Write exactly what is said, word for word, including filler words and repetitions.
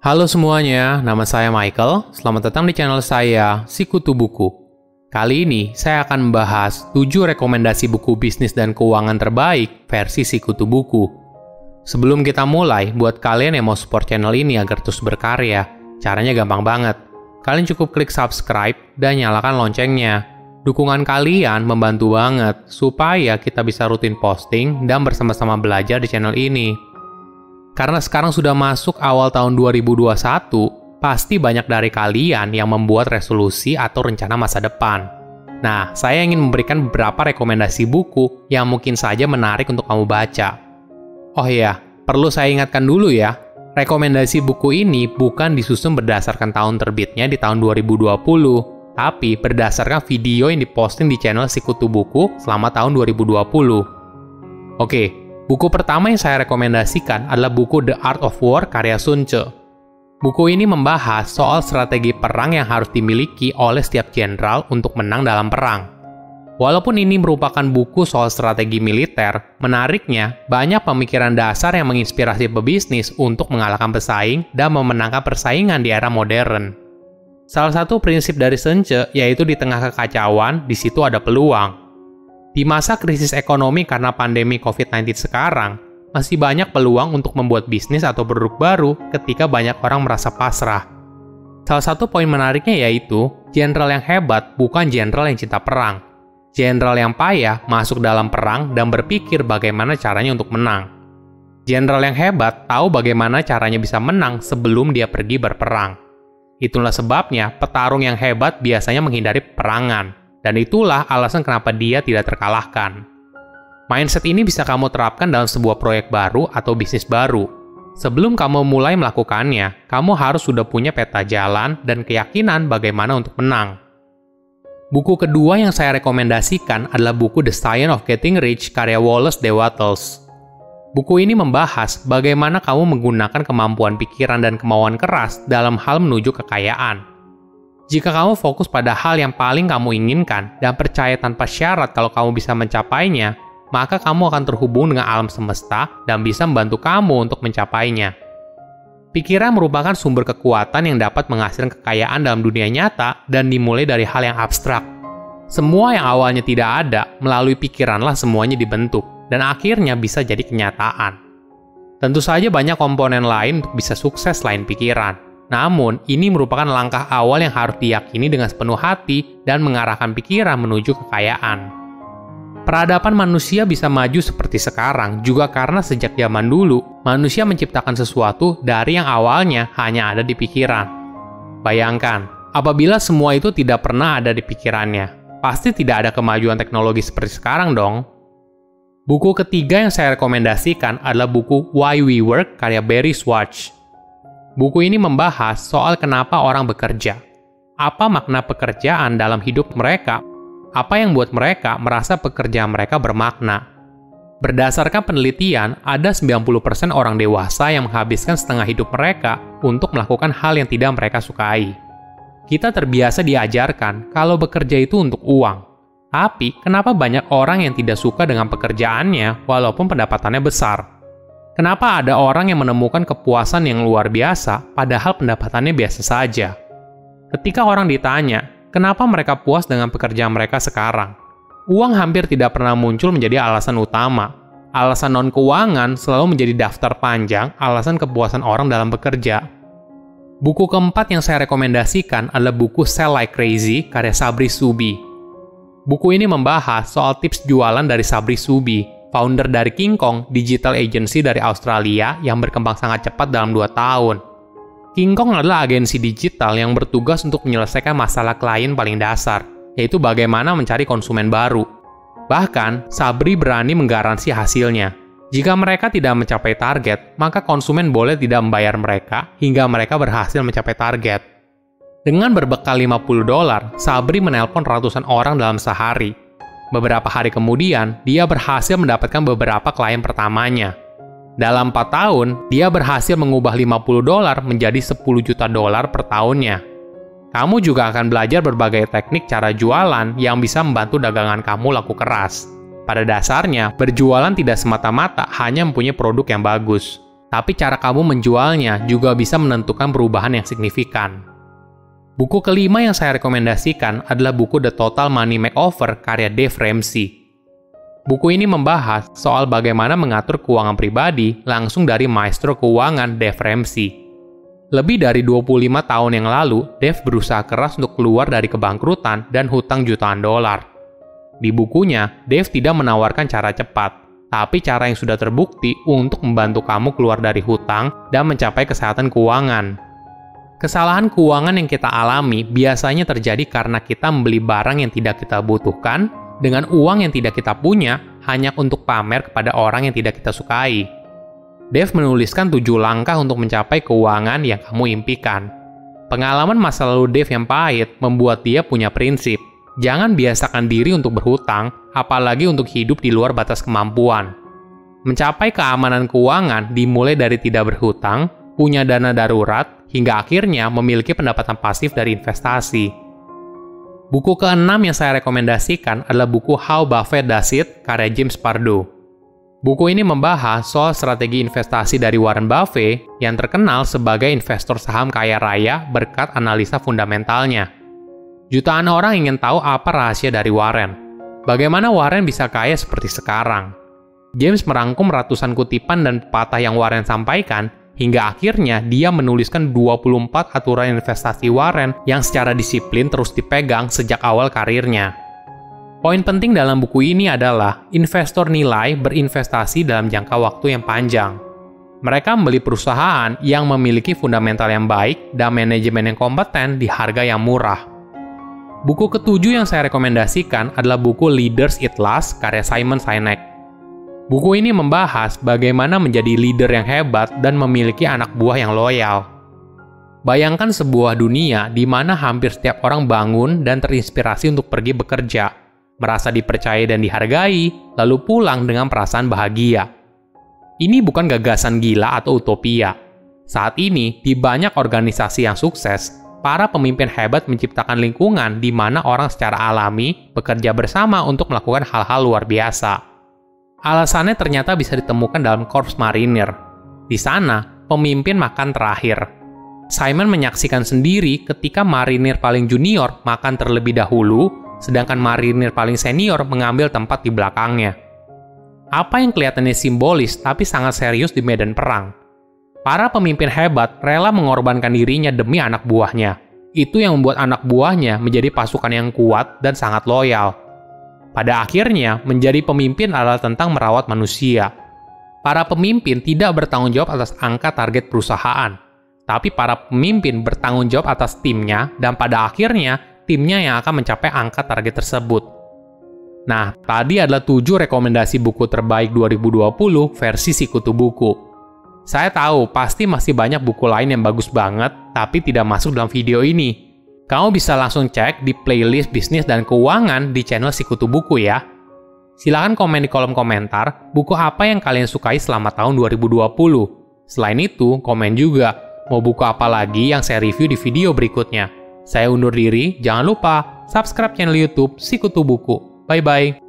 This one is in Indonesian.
Halo semuanya, nama saya Michael. Selamat datang di channel saya, Sikutu Buku. Kali ini, saya akan membahas tujuh rekomendasi buku bisnis dan keuangan terbaik versi Sikutu Buku. Sebelum kita mulai, buat kalian yang mau support channel ini agar terus berkarya, caranya gampang banget. Kalian cukup klik subscribe dan nyalakan loncengnya. Dukungan kalian membantu banget supaya kita bisa rutin posting dan bersama-sama belajar di channel ini. Karena sekarang sudah masuk awal tahun dua ribu dua puluh satu, pasti banyak dari kalian yang membuat resolusi atau rencana masa depan. Nah, saya ingin memberikan beberapa rekomendasi buku yang mungkin saja menarik untuk kamu baca. Oh iya, perlu saya ingatkan dulu ya, rekomendasi buku ini bukan disusun berdasarkan tahun terbitnya di tahun dua ribu dua puluh, tapi berdasarkan video yang diposting di channel Sikutu Buku selama tahun dua ribu dua puluh. Oke. Buku pertama yang saya rekomendasikan adalah buku The Art of War karya Sun Tzu. Buku ini membahas soal strategi perang yang harus dimiliki oleh setiap jenderal untuk menang dalam perang. Walaupun ini merupakan buku soal strategi militer, menariknya banyak pemikiran dasar yang menginspirasi pebisnis untuk mengalahkan pesaing dan memenangkan persaingan di era modern. Salah satu prinsip dari Sun Tzu yaitu di tengah kekacauan, di situ ada peluang. Di masa krisis ekonomi karena pandemi covid sembilan belas sekarang, masih banyak peluang untuk membuat bisnis atau produk baru ketika banyak orang merasa pasrah. Salah satu poin menariknya yaitu, jenderal yang hebat bukan jenderal yang cinta perang. Jenderal yang payah masuk dalam perang dan berpikir bagaimana caranya untuk menang. Jenderal yang hebat tahu bagaimana caranya bisa menang sebelum dia pergi berperang. Itulah sebabnya petarung yang hebat biasanya menghindari peperangan. Dan itulah alasan kenapa dia tidak terkalahkan. Mindset ini bisa kamu terapkan dalam sebuah proyek baru atau bisnis baru. Sebelum kamu mulai melakukannya, kamu harus sudah punya peta jalan dan keyakinan bagaimana untuk menang. Buku kedua yang saya rekomendasikan adalah buku The Science of Getting Rich karya Wallace D. Wattles. Buku ini membahas bagaimana kamu menggunakan kemampuan pikiran dan kemauan keras dalam hal menuju kekayaan. Jika kamu fokus pada hal yang paling kamu inginkan dan percaya tanpa syarat kalau kamu bisa mencapainya, maka kamu akan terhubung dengan alam semesta dan bisa membantu kamu untuk mencapainya. Pikiran merupakan sumber kekuatan yang dapat menghasilkan kekayaan dalam dunia nyata dan dimulai dari hal yang abstrak. Semua yang awalnya tidak ada, melalui pikiranlah semuanya dibentuk, dan akhirnya bisa jadi kenyataan. Tentu saja banyak komponen lain untuk bisa sukses selain pikiran. Namun, ini merupakan langkah awal yang harus diyakini dengan sepenuh hati dan mengarahkan pikiran menuju kekayaan. Peradaban manusia bisa maju seperti sekarang juga karena sejak zaman dulu, manusia menciptakan sesuatu dari yang awalnya hanya ada di pikiran. Bayangkan, apabila semua itu tidak pernah ada di pikirannya, pasti tidak ada kemajuan teknologi seperti sekarang dong. Buku ketiga yang saya rekomendasikan adalah buku Why We Work karya Barry Schwartz. Buku ini membahas soal kenapa orang bekerja. Apa makna pekerjaan dalam hidup mereka? Apa yang buat mereka merasa pekerjaan mereka bermakna? Berdasarkan penelitian, ada sembilan puluh persen orang dewasa yang menghabiskan setengah hidup mereka untuk melakukan hal yang tidak mereka sukai. Kita terbiasa diajarkan kalau bekerja itu untuk uang. Tapi, kenapa banyak orang yang tidak suka dengan pekerjaannya walaupun pendapatannya besar? Kenapa ada orang yang menemukan kepuasan yang luar biasa, padahal pendapatannya biasa saja? Ketika orang ditanya, kenapa mereka puas dengan pekerjaan mereka sekarang? Uang hampir tidak pernah muncul menjadi alasan utama. Alasan non-keuangan selalu menjadi daftar panjang alasan kepuasan orang dalam bekerja. Buku keempat yang saya rekomendasikan adalah buku Sell Like Crazy karya Sabri Suby. Buku ini membahas soal tips jualan dari Sabri Suby, founder dari King Kong, digital agency dari Australia yang berkembang sangat cepat dalam dua tahun. King Kong adalah agensi digital yang bertugas untuk menyelesaikan masalah klien paling dasar, yaitu bagaimana mencari konsumen baru. Bahkan, Sabri berani menggaransi hasilnya. Jika mereka tidak mencapai target, maka konsumen boleh tidak membayar mereka hingga mereka berhasil mencapai target. Dengan berbekal lima puluh dolar, Sabri menelpon ratusan orang dalam sehari. Beberapa hari kemudian, dia berhasil mendapatkan beberapa klien pertamanya. Dalam empat tahun, dia berhasil mengubah lima puluh dolar menjadi sepuluh juta dolar per tahunnya. Kamu juga akan belajar berbagai teknik cara jualan yang bisa membantu dagangan kamu laku keras. Pada dasarnya, berjualan tidak semata-mata hanya mempunyai produk yang bagus. Tapi cara kamu menjualnya juga bisa menentukan perubahan yang signifikan. Buku kelima yang saya rekomendasikan adalah buku The Total Money Makeover karya Dave Ramsey. Buku ini membahas soal bagaimana mengatur keuangan pribadi langsung dari maestro keuangan Dave Ramsey. Lebih dari dua puluh lima tahun yang lalu, Dave berusaha keras untuk keluar dari kebangkrutan dan hutang jutaan dolar. Di bukunya, Dave tidak menawarkan cara cepat, tapi cara yang sudah terbukti untuk membantu kamu keluar dari hutang dan mencapai kesehatan keuangan. Kesalahan keuangan yang kita alami biasanya terjadi karena kita membeli barang yang tidak kita butuhkan dengan uang yang tidak kita punya hanya untuk pamer kepada orang yang tidak kita sukai. Dave menuliskan tujuh langkah untuk mencapai keuangan yang kamu impikan. Pengalaman masa lalu Dave yang pahit membuat dia punya prinsip. Jangan biasakan diri untuk berhutang, apalagi untuk hidup di luar batas kemampuan. Mencapai keamanan keuangan dimulai dari tidak berhutang, punya dana darurat, hingga akhirnya memiliki pendapatan pasif dari investasi. Buku keenam yang saya rekomendasikan adalah buku How Buffett Does It karya James Pardoe. Buku ini membahas soal strategi investasi dari Warren Buffett yang terkenal sebagai investor saham kaya raya berkat analisa fundamentalnya. Jutaan orang ingin tahu apa rahasia dari Warren. Bagaimana Warren bisa kaya seperti sekarang? James merangkum ratusan kutipan dan pepatah yang Warren sampaikan, hingga akhirnya dia menuliskan dua puluh empat aturan investasi Warren yang secara disiplin terus dipegang sejak awal karirnya. Poin penting dalam buku ini adalah investor nilai berinvestasi dalam jangka waktu yang panjang. Mereka membeli perusahaan yang memiliki fundamental yang baik dan manajemen yang kompeten di harga yang murah. Buku ketujuh yang saya rekomendasikan adalah buku Leaders Eat Last karya Simon Sinek. Buku ini membahas bagaimana menjadi leader yang hebat dan memiliki anak buah yang loyal. Bayangkan sebuah dunia di mana hampir setiap orang bangun dan terinspirasi untuk pergi bekerja, merasa dipercaya dan dihargai, lalu pulang dengan perasaan bahagia. Ini bukan gagasan gila atau utopia. Saat ini, di banyak organisasi yang sukses, para pemimpin hebat menciptakan lingkungan di mana orang secara alami bekerja bersama untuk melakukan hal-hal luar biasa. Alasannya ternyata bisa ditemukan dalam Korps Marinir. Di sana, pemimpin makan terakhir. Simon menyaksikan sendiri ketika marinir paling junior makan terlebih dahulu, sedangkan marinir paling senior mengambil tempat di belakangnya. Apa yang kelihatannya simbolis tapi sangat serius di medan perang. Para pemimpin hebat rela mengorbankan dirinya demi anak buahnya. Itu yang membuat anak buahnya menjadi pasukan yang kuat dan sangat loyal. Pada akhirnya, menjadi pemimpin adalah tentang merawat manusia. Para pemimpin tidak bertanggung jawab atas angka target perusahaan, tapi para pemimpin bertanggung jawab atas timnya dan pada akhirnya, timnya yang akan mencapai angka target tersebut. Nah, tadi adalah tujuh rekomendasi buku terbaik dua ribu dua puluh versi Sikutu Buku. Saya tahu pasti masih banyak buku lain yang bagus banget, tapi tidak masuk dalam video ini. Kamu bisa langsung cek di playlist bisnis dan keuangan di channel Sikutu Buku ya. Silahkan komen di kolom komentar buku apa yang kalian sukai selama tahun dua ribu dua puluh. Selain itu, komen juga mau buku apa lagi yang saya review di video berikutnya. Saya undur diri, jangan lupa subscribe channel YouTube Sikutu Buku. Bye-bye.